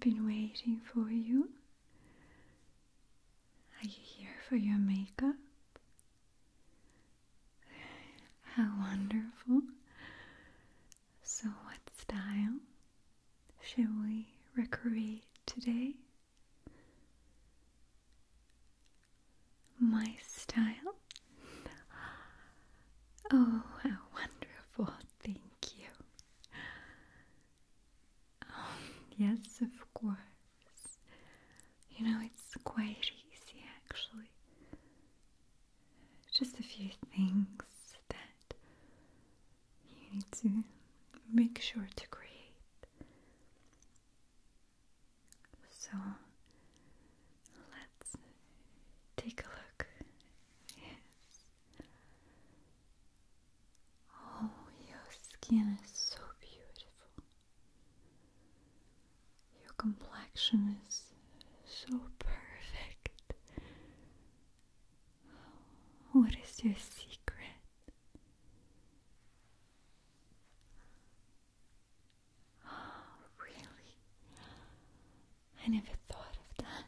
been waiting for you. Are you here for your makeup? How wonderful. So what style shall we recreate today? My style? Oh, how wonderful. Thank you. Yes, of course. You know, it's quite easy actually. Just a few things that you need to make sure to create. So, let's take a look. Yes. Oh, your skin is so beautiful. Your complexion is so perfect. What is your secret? Oh, really? I never thought of that.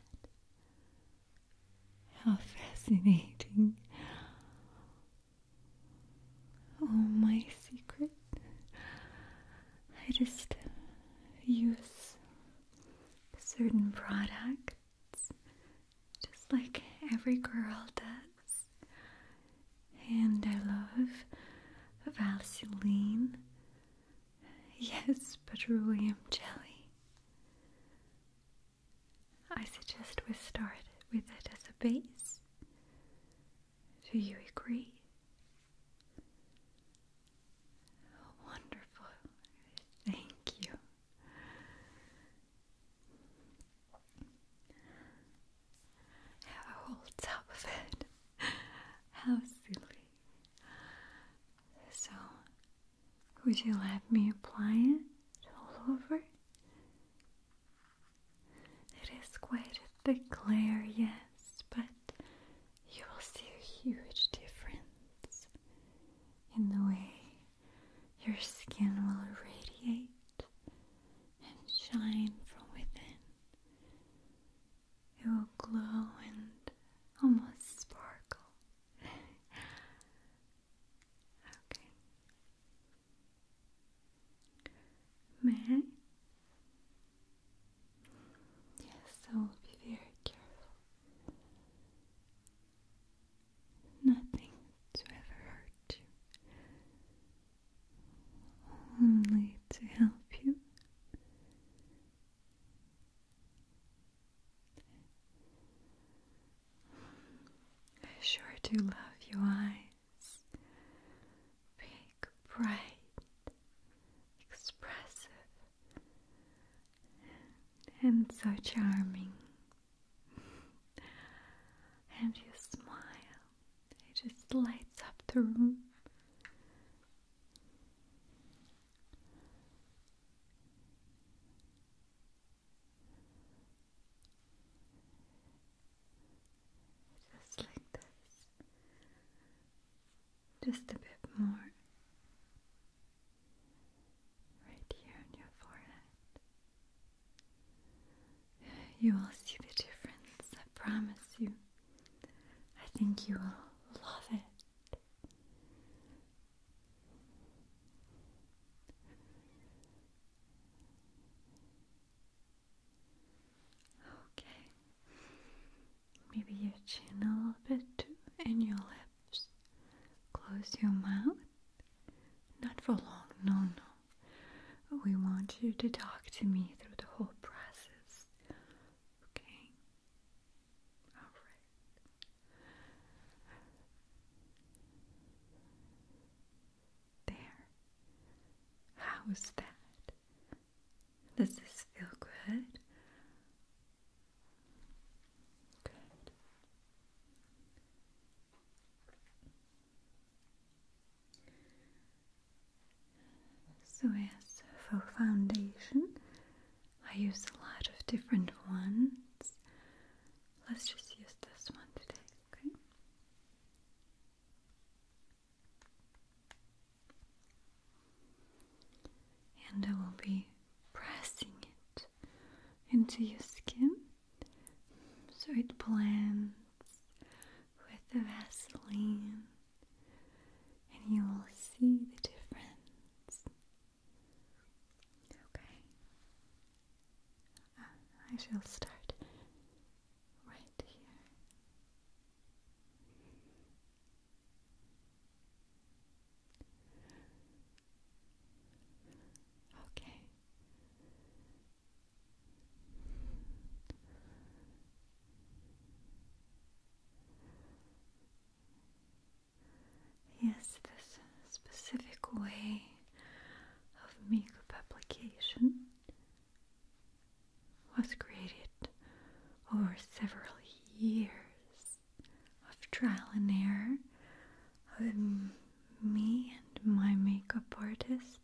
How fascinating. Oh, my secret. I just use certain products, just like every girl does. And I love Vaseline. Yes, petroleum jelly. I suggest we start with it as a base. Do you agree? Wonderful. Thank you. Have a whole tub of it. How silly. So, would you let me apply it all over? It is quite a thick layer, yes, but you will see a huge difference in the way your skin will radiate and shine from within. It will glow and almost sparkle. Okay. May I? Yes, I will be very careful. Nothing to ever hurt you. Only to help you. I sure do love your eyes. Big, bright, expressive, and so charming. And your smile, it just lights up the room. Just like this. Just a bit more. Right here on your forehead. You will see the difference, I promise you. I think you will love it. Okay. Maybe your chin a little bit too, and your lips. Close your mouth. Not for long, no, no. We want you to talk to me through the whole process. Okay? Alright. There. How is that? Does this feel good? Good. So as for foundation, I use a lot of different ones. Let's just use this one today, okay? And I will be pressing it in into your skin so it blends with the Vaseline, and you will see the difference. Okay. I shall start right here. Okay. Yes, this specific way of makeup application was created over several years of trial and error of me and my makeup artist,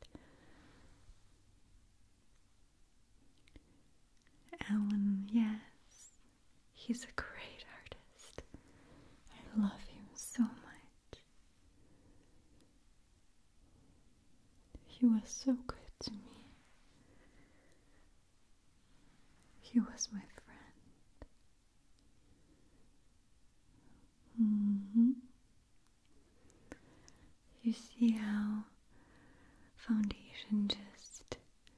Alan. Yes, he's a great artist. I love him so much. He was so good to me. He was my friend. You see how foundation just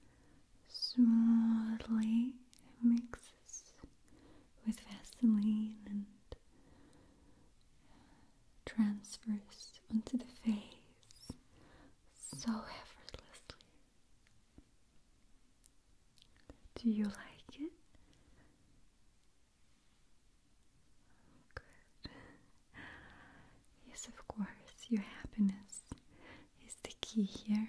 smoothly mixes with Vaseline and transfers onto the face so effortlessly. Do you like it? Good. Yes, of course, your happiness is the key here.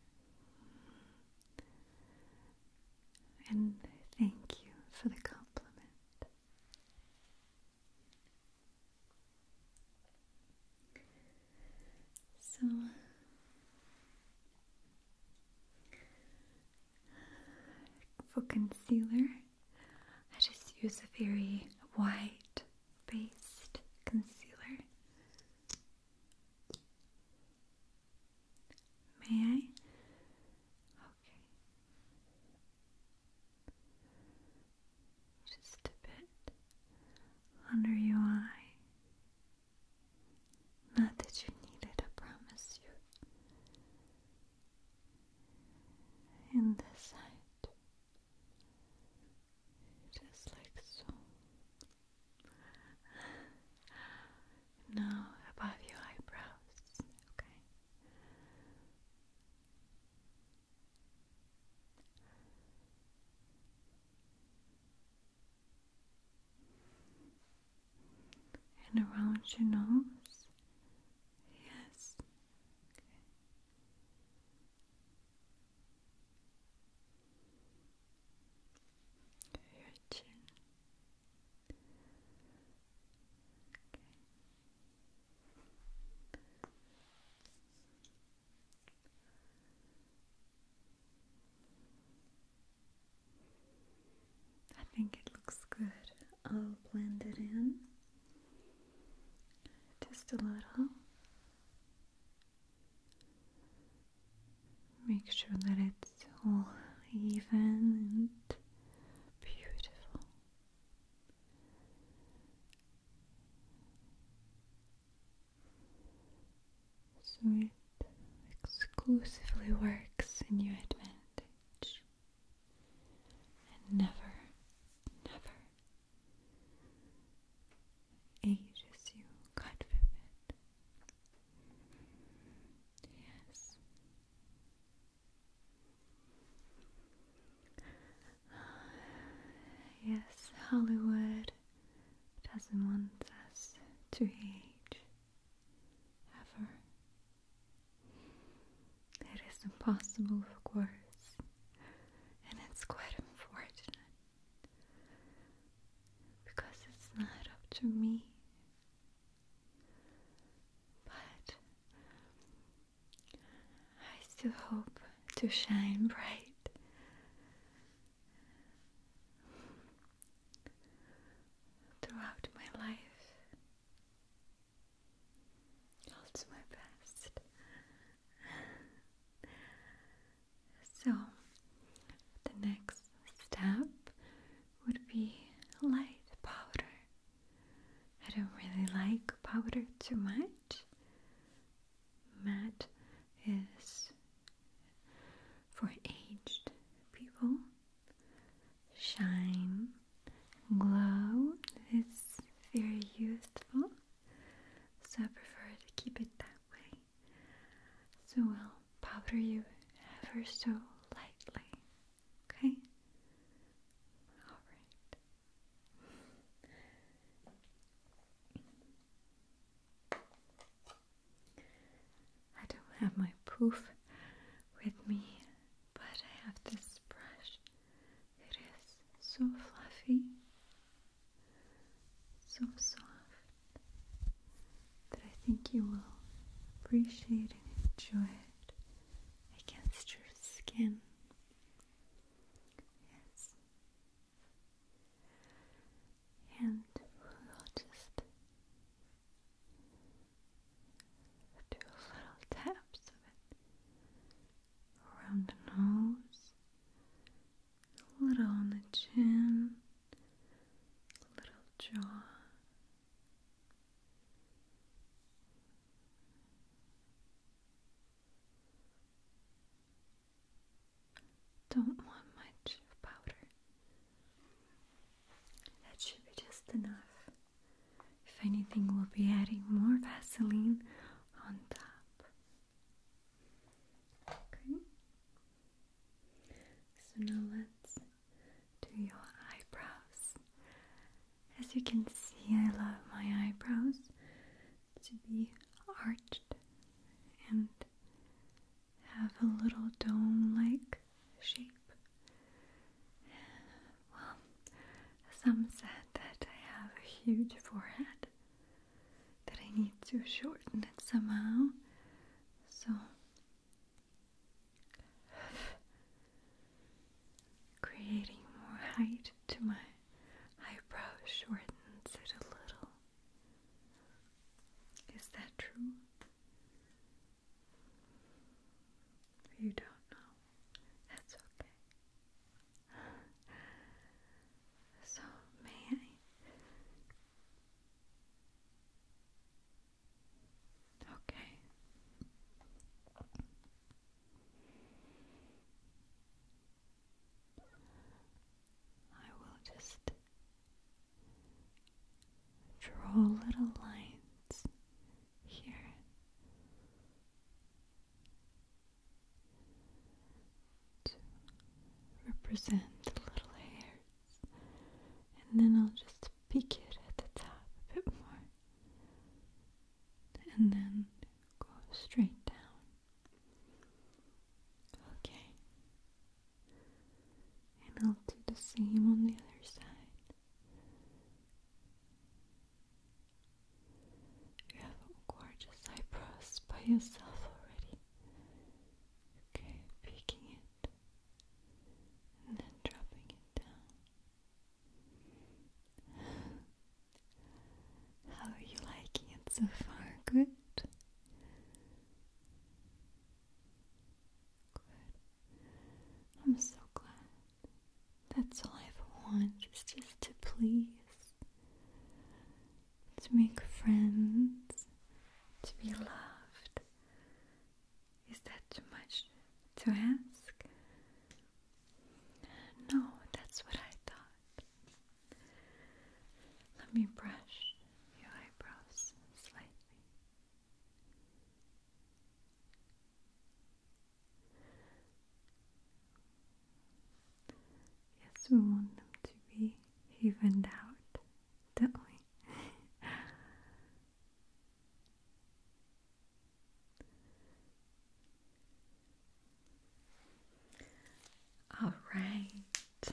And thank you for the compliment. So, for concealer, I just use a very white based concealer. May I? Okay. Just a bit under your eye. Not that you need it, I promise you. And this side. Just like so. Now above your eyebrows, okay? And around your nose. Yes. Okay. Your chin. I think it looks good. I'll blend it in just a little. Make sure that it's all even and beautiful. So it exclusively works in your advantage and never, never ages you, God forbid. Yes. Yes, Hollywood doesn't want us to age, ever. It is impossible, of course, and it's quite unfortunate, because it's not up to me. But I still hope to shine bright throughout my life. I'll do my best. So, the next step too much. Matte is for aged people. Shine, glow is very useful, so I prefer to keep it that way. So I'll powder you ever so lightly, okay? Alright. I don't have my poof with me, but I have this brush. It is so fluffy, so soft, that I think you will appreciate and enjoy it against your skin. Yes. And we'll just do a little taps of it around the nose, a little on the chin, a little jaw. Don't want much powder. That should be just enough. If anything, we'll be adding more Vaseline on top. Okay. So now let's do your eyebrows. As you can see, I love my eyebrows to be arched and have a little dome-like shape. Well, some said that I have a huge forehead, that I need to shorten it somehow. So creating more height to my eyebrow shortens it a little. Is that true? You don't know. That's okay. So, may I? Okay. I will just draw little lines here to represent the little hairs, and then I'll just peek it at the top a bit more, and then go straight down. Okay, and I'll do the same on the other side. You have gorgeous eyebrows by yourself already. Okay, peeking it and then dropping it down. How are you liking it so far? Good? Good. I'm so glad. That's all I ever want, is just to please, to make friends, to be loved. Is that too much to ask? No, that's what I thought. Let me brush your eyebrows slightly. Yes, we want them to be evened out, don't we? All right.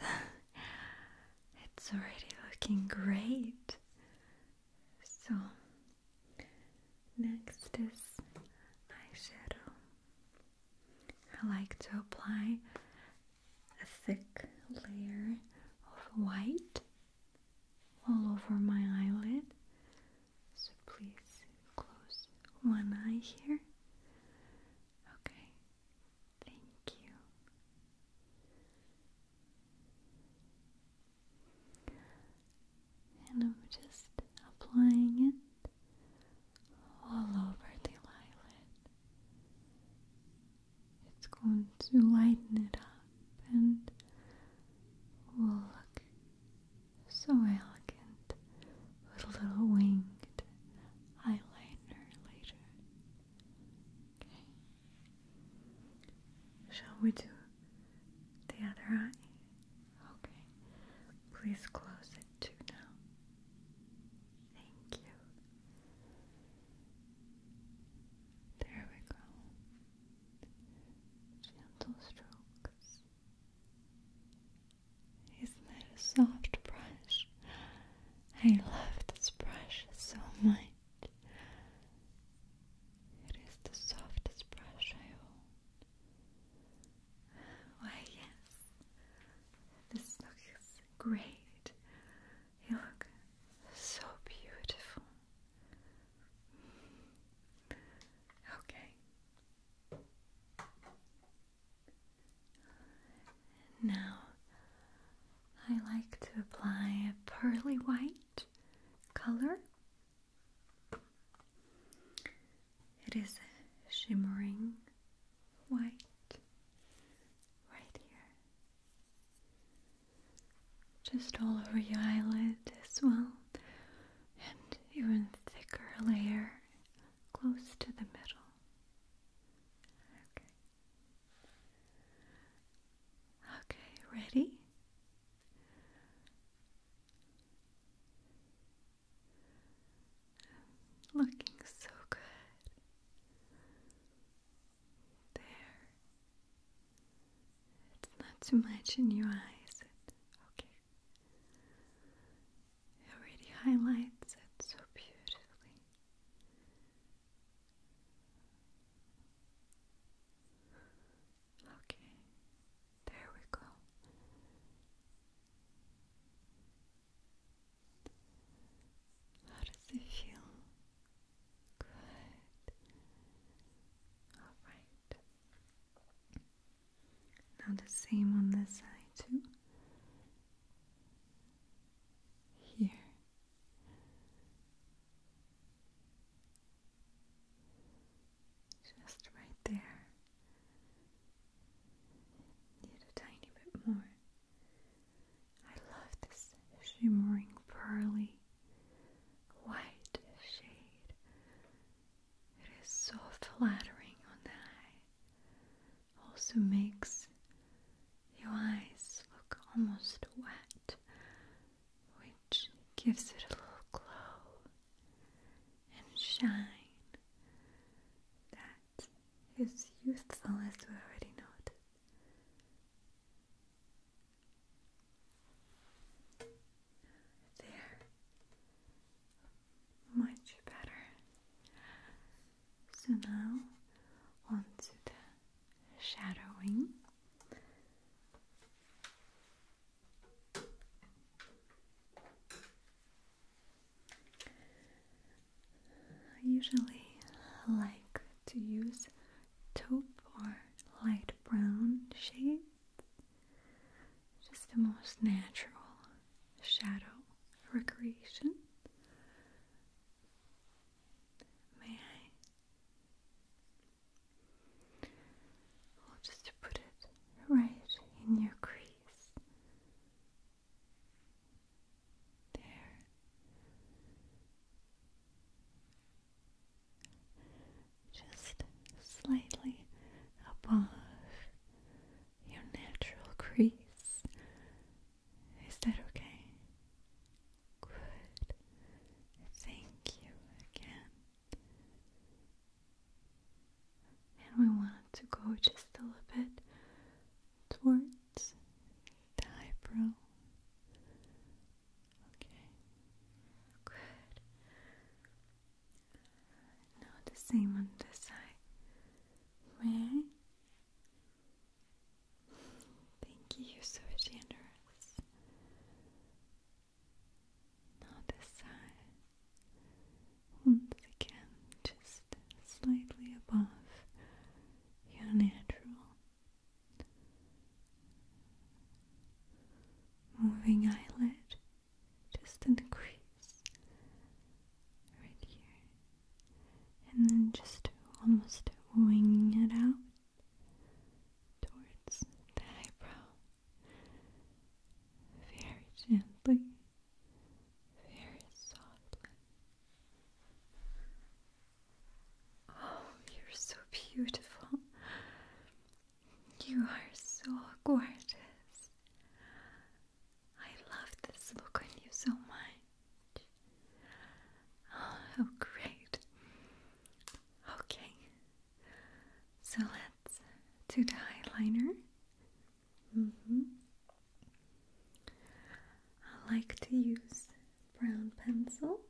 It's already looking great. So, next is eyeshadow. I like to apply a thick layer of white all over my eyelid. So please close one eye here. Okay, thank you. And I'm just applying it going to lighten it up and will look so elegant with a little winged eyeliner later. Okay. Shall we do the other eye? Okay. Please close it too now. Thank you. There we go. Gentle strokes. Isn't that a soft brush? I love this brush so much. It is the softest brush I own. Why, yes. This looks great. You look so beautiful. Okay. Now, I like to apply a pearly white color. It is a shimmering white right here. Just all over your eyelid as well, and even thicker layer close to the middle. Okay. Okay, ready? Looking so good. There. It's not too much in your eyes. Okay. It already highlights it so beautifully. Okay. There we go. How does it feel? Good. Alright. Now the same on this side too. Here. Just right there. Need a tiny bit more. I love this shimmering pearly white shade. It is so flattering on the eye. Also makes your eyes look almost wet, which gives it a little glow and shine that is youthful, as we already noted. There. Much better. So now on to the shadowing. I usually like to use taupe or light brown shades. Just the most natural shadow recreation. May I? I'll just put it right in your crease. There. Just slightly above your natural crease. Is that okay? Good. Thank you again. And we want to go just a little bit towards the eyebrow. Okay. Good. Now the same on this side. May I? Thank you, you're so generous. Now this side. Once again, just slightly above your natural to the eyeliner. I like to use brown pencil.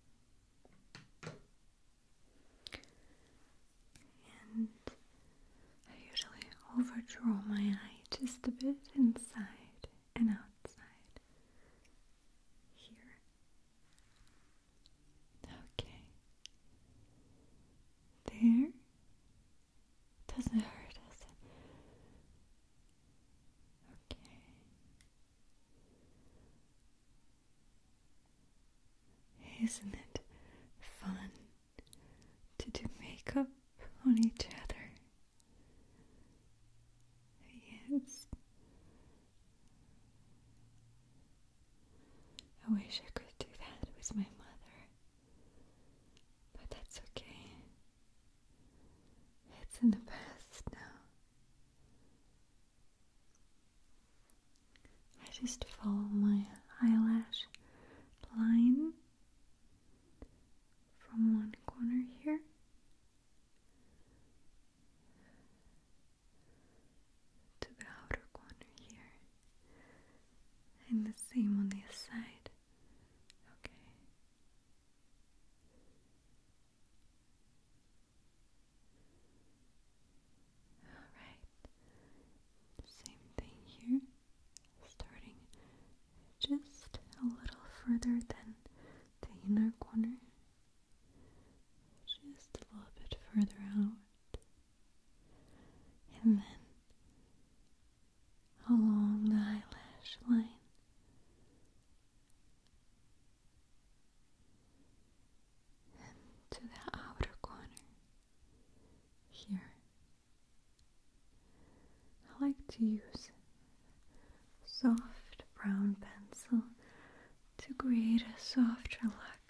And I usually overdraw my eye just a bit inside and outside. Here. Okay. There. Doesn't hurt, does it? Okay. Isn't it fun to do makeup on each other? Yes. I wish I could do that with my mother, but that's okay. It's in the past now. I just follow my eyelash line from one corner here to the outer corner here, and the same on the other side. Okay. Alright. Same thing here. Starting just a little further than the inner corner. Just a little bit further out. And then along the eyelash line. And to the outer corner. Here. I like to use soft brown pencil to create a softer look.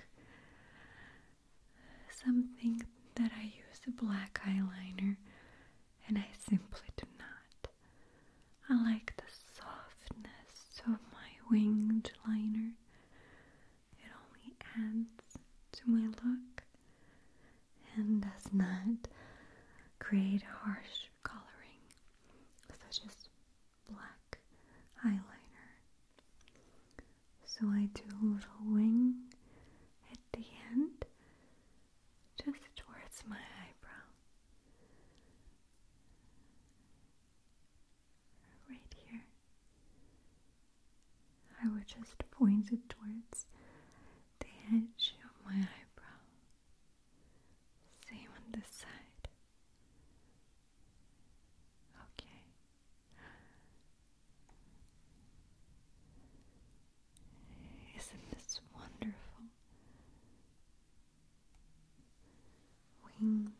Something that I use a black eyeliner and I simply do not. I like the softness of my winged liner. It only adds to my look and does not create harsh coloring such as black eyeliner. So I do a little wing at the end, just towards my eyebrow. Right here. I would just point it towards the edge of my eyebrow. Same on this side. Okay. Isn't this wonderful? Wing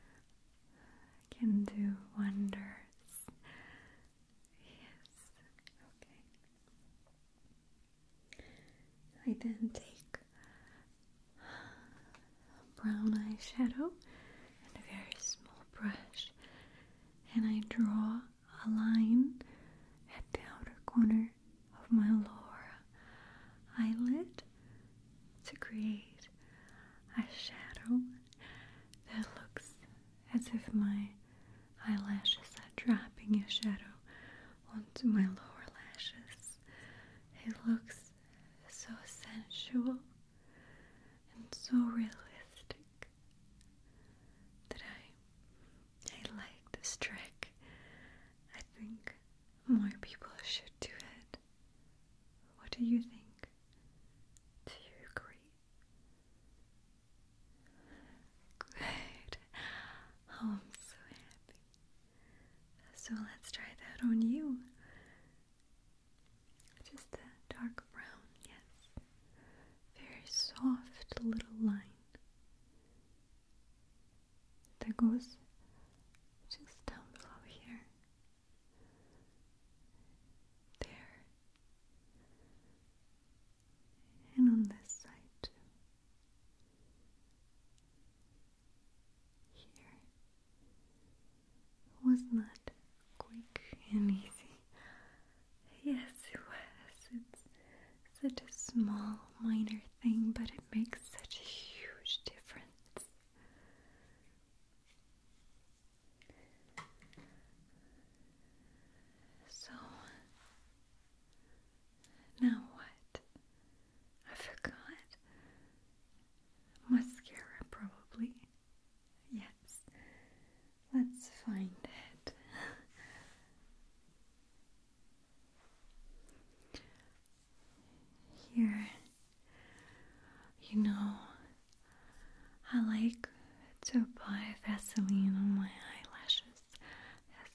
can do wonders. Yes. Okay. I then take a brown eyeshadow and a very small brush, and I draw a line at the outer corner of my lower eyelid to create a shadow that looks as if my eyelashes are dropping a shadow onto my lower lashes. It looks so sensual and so realistic that I like this trick. I think more people should do it. What do you think? Do you agree? Good. Oh, I'm so happy. So let's try that on you. Just a dark brown, yes. Very soft little line that goes just down below here. There. And on this side too. Here. It was not quick and easy. Yes, it was. It's such a small, minor thing, but it makes such a huge difference.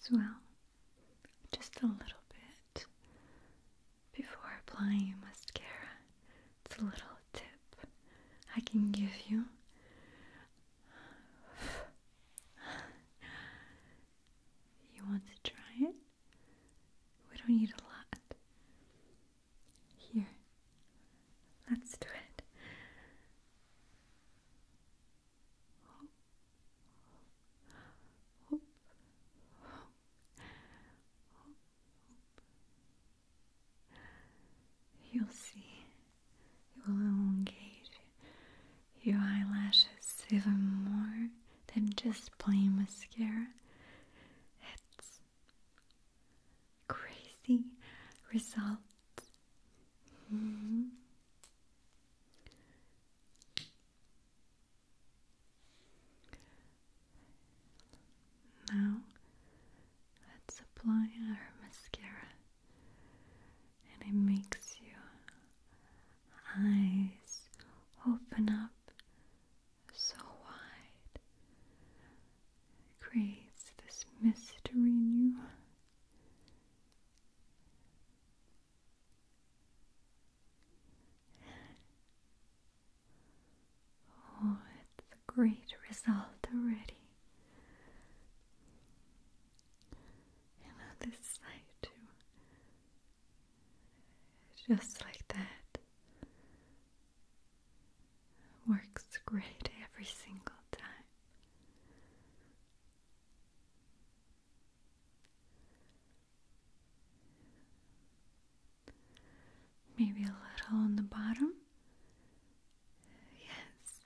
as well, just a little bit before applying mascara. It's a little tip I can give you. You want to try it? We don't need a lot. Here, let's do it. You'll see, it will elongate your eyelashes even more than just plain mascara. It's crazy results. Now, let's apply our mascara, and it makes your eyes open up so wide. It creates this mystery in you. Oh, it's a great result already. And on this side too. Just like that. Works great every single time. Maybe a little on the bottom. Yes.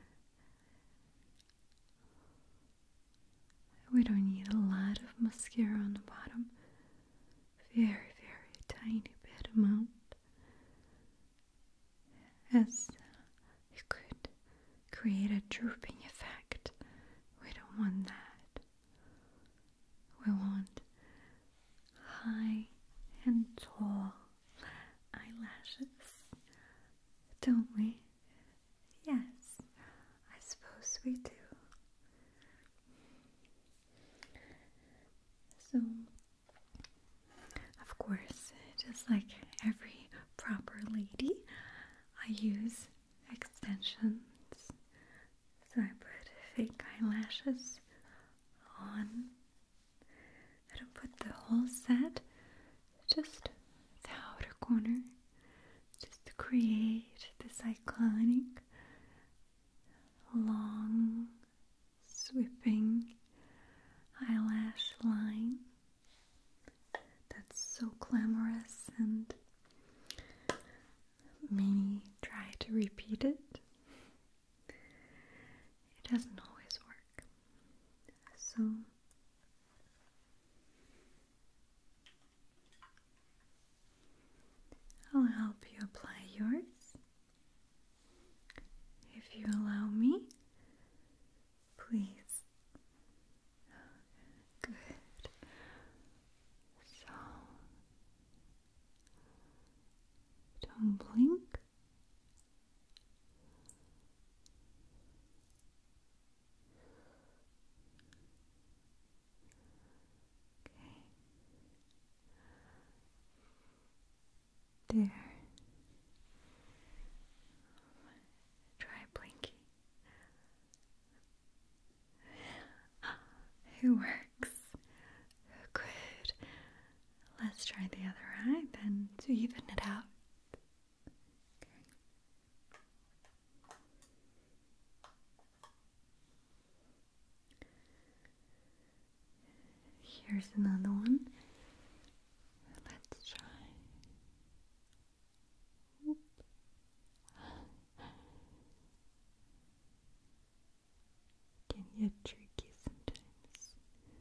We don't need a lot of mascara on the bottom. Very, very tiny bit amount. As it could create a drooping effect. We don't want that. We want high and tall eyelashes, don't we? Yes, I suppose we do. So, of course, just like every proper lady, I use extensions. So I put fake eyelashes on. I don't put the whole set, just the outer corner, just to create this iconic long sweeping eyelash line that's so glamorous, and many try to repeat it. It doesn't always work. So I'll help you apply yours, if you allow me, please. Good. So, don't blink. Okay. There. Try blinking. It works. Good. Let's try the other eye then to even it out. Here's another one. Let's try. Oop. Can get tricky sometimes.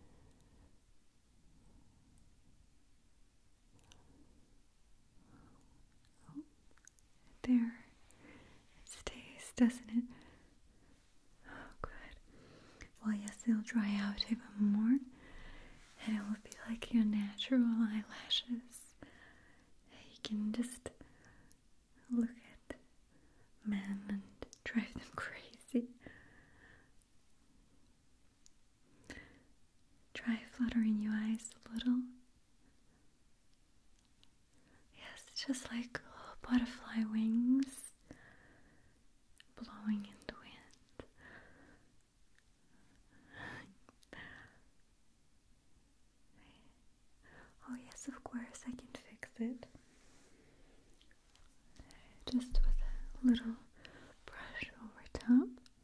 Oh, there. It stays, doesn't it? Oh, good. Well, yes, it'll dry out even more, and it will be like your natural eyelashes. You can just look at men and drive them crazy. Try fluttering your eyes a little. Yes, just like butterfly wings blowing in the wind. Oh yes, of course, I can fix it. Just with a little brush over top.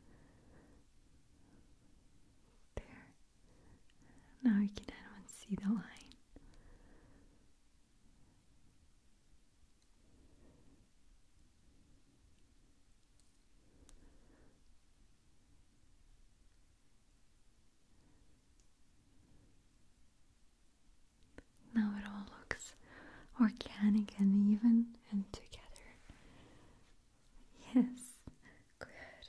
There. Now you can even see the line. Now it all looks organic and even and together. Yes, good.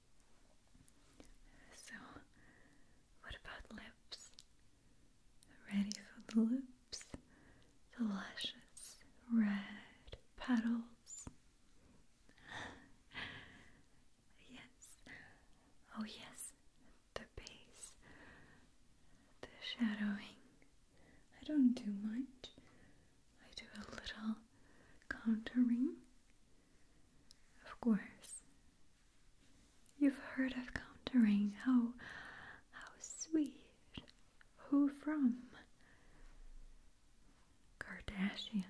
So, what about lips? Ready for the lips? The luscious red petals. Yes. Oh yes, the base. The shadowing. I don't do much. I do a little contouring. Of course. You've heard of contouring. How sweet. Who from? Kardashian.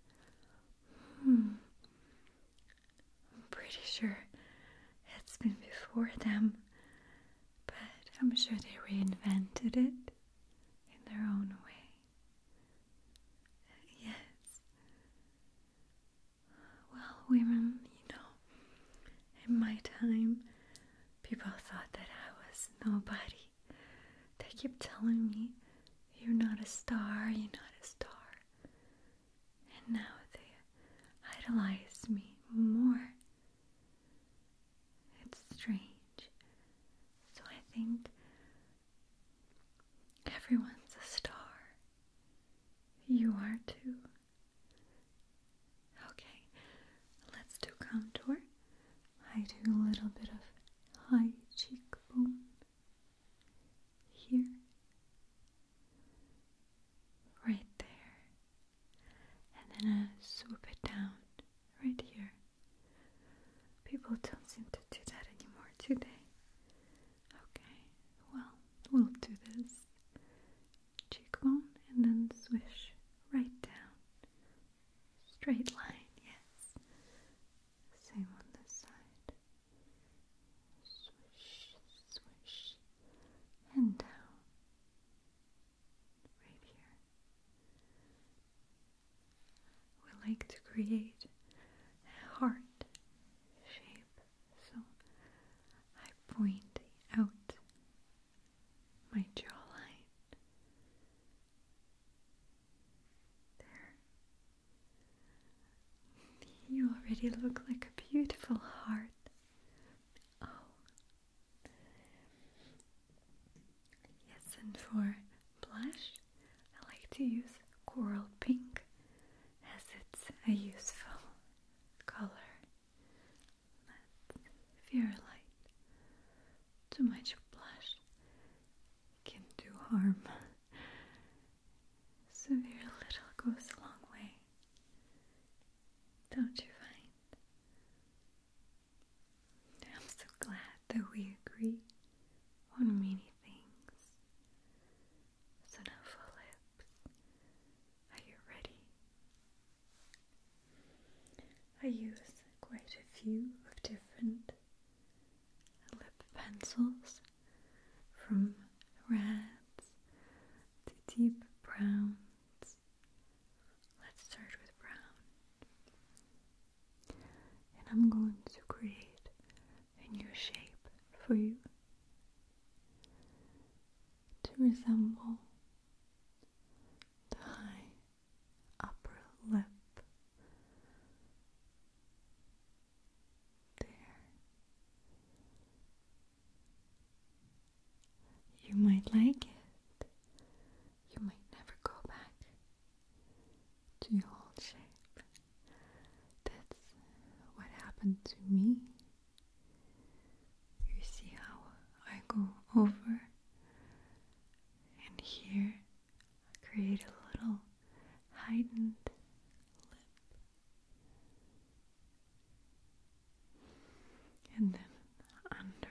I'm pretty sure it's been before them, but I'm sure they reinvented it in their own way. Yes. Well, women, in my time, people thought that I was nobody. They kept telling me, you're not a star, you're not a star. And now they idolize me more. It's strange. So I think everyone's a star. You are too. Okay, let's do contour. I do a little bit of high cheekbone here, right there, and then I swoop it down right here. People don't seem to do that anymore, do they? Okay, well, we'll do this. Cheekbone and then swish right down. Straight line, yes. Same on this side. Swish, swish, and down. Right here. We like to create a heart shape, so I point out my jawline. There. You already look like a beautiful heart. Oh. Yes, and for blush, I like to use coral pink as it's a useful color. That's very light. Too much blush can do harm. So very little goes a long way. Don't you find? I'm so glad that we agree on many things. So now for lips. Are you ready? I use quite a few of different lip pencils, from reds to deep browns. Let's start with brown. And I'm going to create a new shape for you to resemble the high upper lip. There. You might like it. You might never go back to your old shape. That's what happened to me. You see how I go over and here tightened lip. And then under.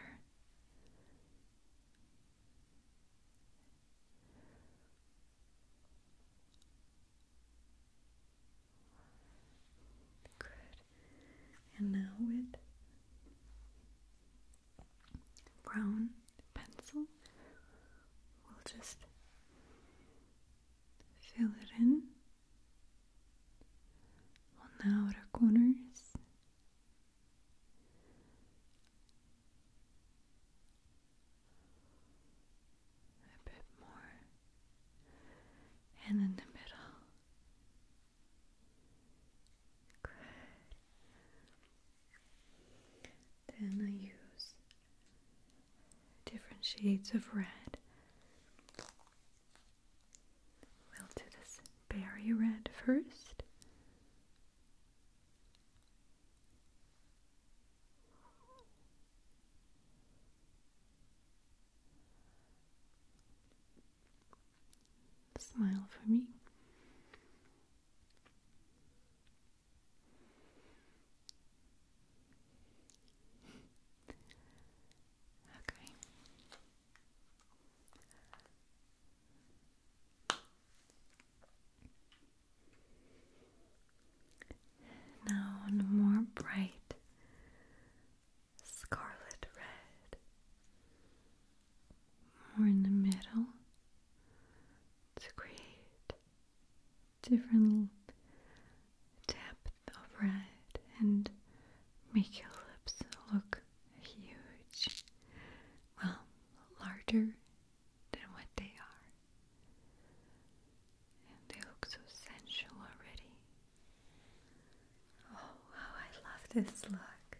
Good. And now with brown pencil, we'll just fill it in on the outer corners. A bit more. And in the middle. Good. Then I use different shades of red. We'll do this berry red first. Smile for me. Okay. Now on a more bright scarlet red, more in the middle, to create different depth of red and make your lips look huge. Well, larger than what they are. And they look so sensual already. Oh, how I love this look.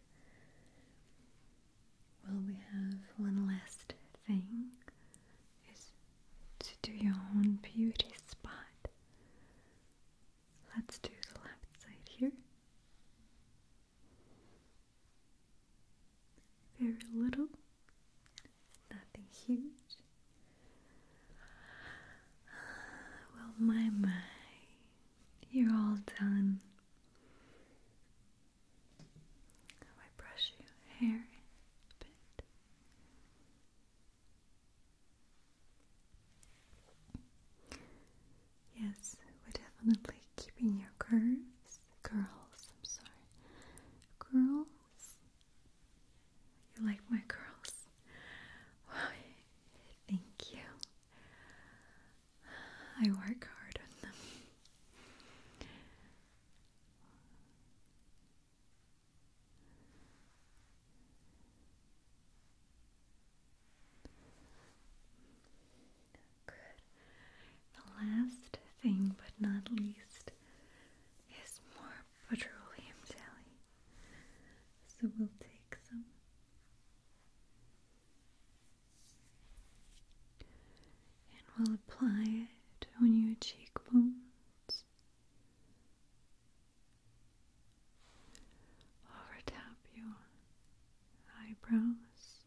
Well, we have one last thing, is to do your own beauty spot. Let's do the left side here. Very little, nothing huge. Well, my, you're all done. I brush your hair a bit. Yes, we're definitely keeping your curves. Girls, I'm sorry. Girls? You like my curls? Why, thank you. I work hard on them. Good. The last thing, but not least, is more petroleum jelly. So we'll take some and we'll apply it on your cheekbones, over top your eyebrows,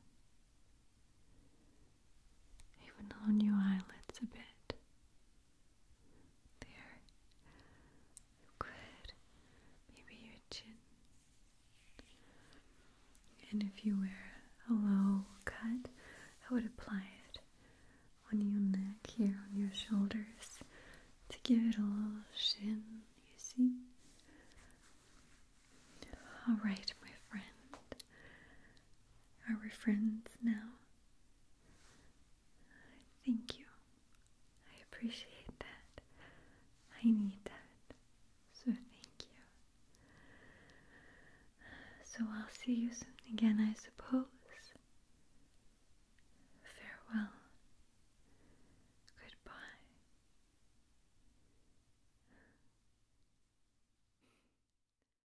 even on your eyelids a bit. There. Good. Maybe your chin. And if you wear a low cut, I would apply it on your neck here, on your shoulders, to give it a little shin, you see? Alright, my friend. Are we friends now? Thank you. I appreciate that. I need that. So thank you. So I'll see you soon again, I suppose. Farewell.